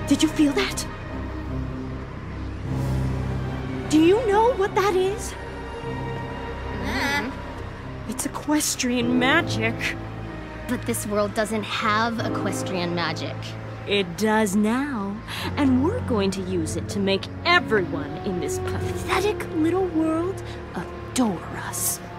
Did you feel that? Do you know what that is? It's equestrian magic. But this world doesn't have equestrian magic. It does now, and we're going to use it to make everyone in this pathetic little world adore us.